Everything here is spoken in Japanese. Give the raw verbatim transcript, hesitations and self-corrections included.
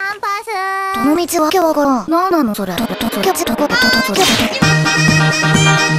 ンパス。 どの道わけわからん。なんなのそれ。ど、ど、ど、ど、ど、ど、ど、ど、ど、ど、ど、